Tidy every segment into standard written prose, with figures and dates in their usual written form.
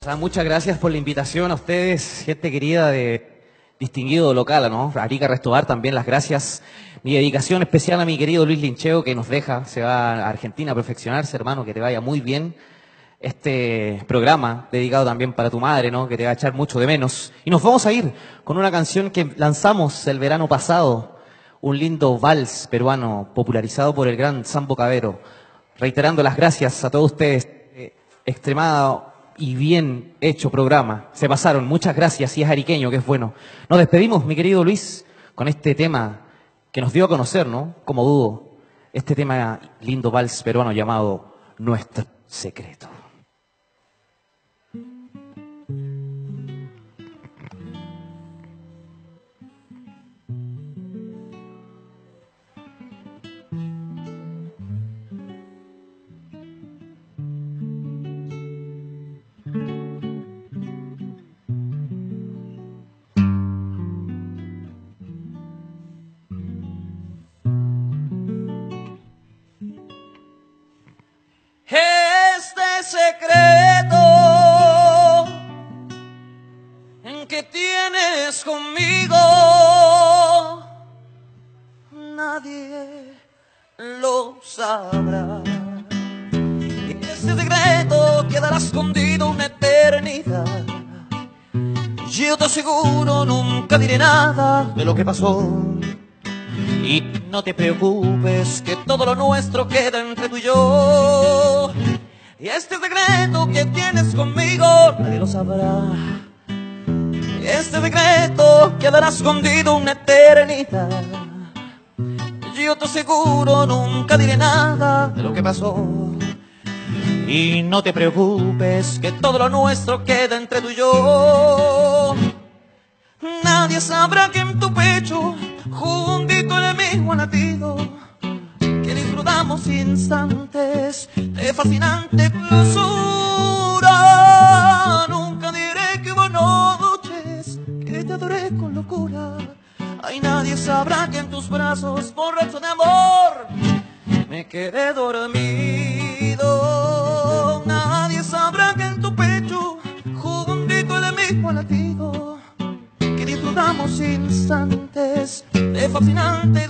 Muchas gracias por la invitación a ustedes, gente querida de distinguido local, ¿no? Arica Restobar, también las gracias. Mi dedicación especial a mi querido Luis Lincheo, que nos deja, se va a Argentina a perfeccionarse, hermano, que te vaya muy bien. Este programa dedicado también para tu madre, ¿no? Que te va a echar mucho de menos. Y nos vamos a ir con una canción que lanzamos el verano pasado, un lindo vals peruano popularizado por el gran Sambo Cabero. Reiterando las gracias a todos ustedes. Extremado y bien hecho programa. Se pasaron. Muchas gracias y es ariqueño, que es bueno. Nos despedimos, mi querido Luis, con este tema que nos dio a conocer, ¿no? Como dúo. Este tema lindo vals peruano llamado Nuestro Secreto. Este secreto en que tienes conmigo, nadie lo sabrá. Este secreto quedará escondido una eternidad. Yo te aseguro, nunca diré nada de lo que pasó. Y no te preocupes, que todo lo nuestro queda entre tú y yo. Y este secreto que tienes conmigo, nadie lo sabrá. Este secreto quedará escondido una eternidad. Yo te aseguro, nunca diré nada de lo que pasó. Y no te preocupes, que todo lo nuestro queda entre tú y yo. Nadie sabrá que en tu pecho, juntito el mismo latido, que disfrutamos instantes de fascinante dulzura. Nunca diré que hubo noches que te adoré con locura. Ay, nadie sabrá que en tus brazos, borracho de amor, me quedé dormido. Nadie sabrá que en tu pecho, juntito el mismo latido, disfrutamos instantes de fascinante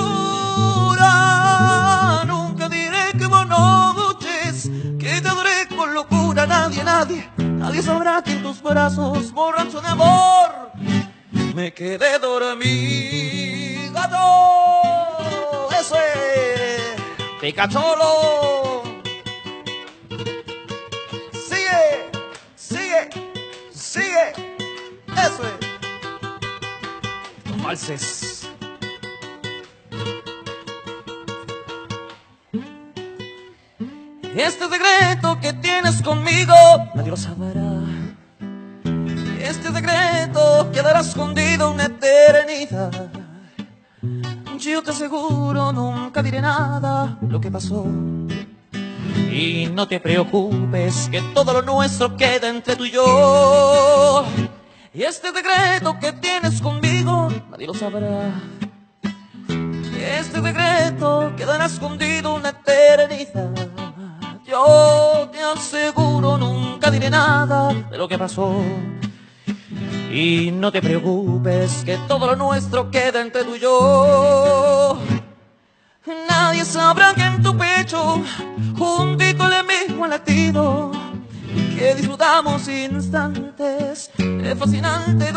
dulzura. Nunca diré que hubo noches que te adoré con locura. Nadie sabrá que en tus brazos, borracho de amor, me quedé dormido. ¡Eso es! ¡Picacholo! ¡Sigue! ¡Sigue! ¡Sigue! ¡Eso es! Valses. Este secreto que tienes conmigo, nadie lo sabrá. Este secreto quedará escondido una eternidad. Yo te aseguro, nunca diré nada de lo que pasó. Y no te preocupes, que todo lo nuestro queda entre tú y yo. Y este secreto que tienes conmigo, nadie lo sabrá. Este secreto quedará escondido una eternidad. Yo te aseguro, nunca diré nada de lo que pasó. Y no te preocupes, que todo lo nuestro queda entre tú y yo. Nadie sabrá que en tu pecho, juntito el mismo latido, que disfrutamos instantes de fascinante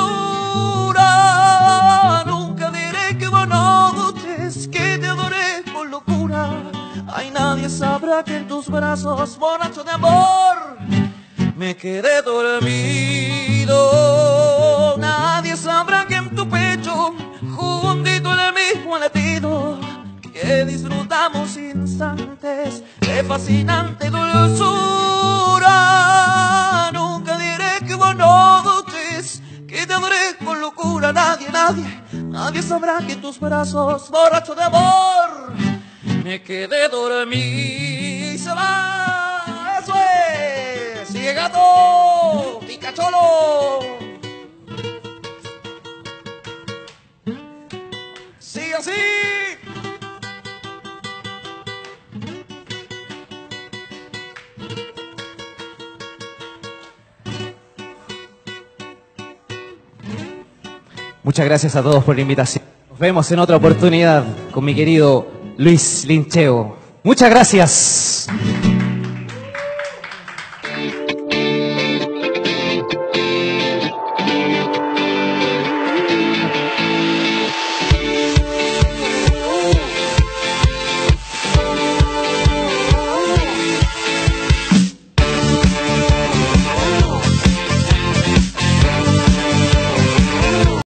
dulzura. Nunca diré que hubo noches que te adoré con locura. Ay, nadie sabrá que en tus brazos, borracho de amor, me quedé dormido. Nadie sabrá que en tu pecho, juntito el mismo latido, que disfrutamos instantes de fascinante dulzura. Nunca diré que hubo noches que te adoré con locura. Nadie sabrá que en tus brazos, borracho de amor, me quedé dormido. Y se va, eso es. Sigue gato, picacholo. Sigue así. Muchas gracias a todos por la invitación. Nos vemos en otra oportunidad con mi querido Luis Lincheo. Muchas gracias.